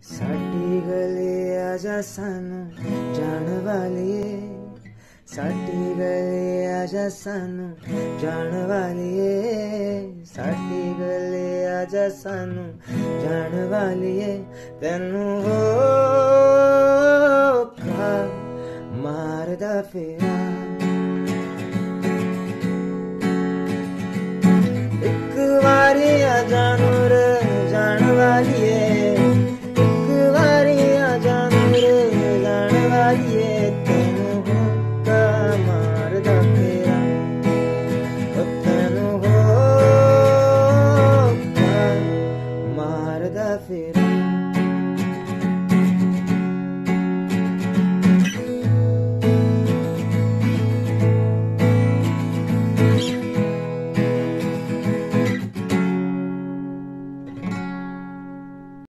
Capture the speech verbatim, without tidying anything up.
ਸਾਡੀ ਗਲੀ ਆਜਾ ਸਾਨੂੰ ਜਾਣ ਵਾਲੀਏ, ਸਾਡੀ ਗਲੀ ਆਜਾ ਸਾਨੂੰ ਜਾਣ ਵਾਲੀਏ, ਸਾਡੀ ਗਲੀ ਆਜਾ ਸਾਨੂੰ ਜਾਣ ਵਾਲੀਏ। ਤੈਨੂੰ ਹੋਕਾ ਮਾਰਦਾ ਫਿਰਾਂ, ਇੱਕ ਵਾਰੀ ਆਜਾ ਨੂਰ ਜਾਣ ਵਾਲੀਏ, ਇੱਕ ਵਾਰੀ ਆਜਾ ਨੂਰ ਜਾਣ ਵਾਲੀਏ। ਤੈਨੂੰ ਹੋਕਾ ਮਾਰਦਾ ਫਿਰਾਂ, ਤੈਨੂੰ ਹੋਕਾ ਮਾਰਦਾ ਫਿਰਾਂ।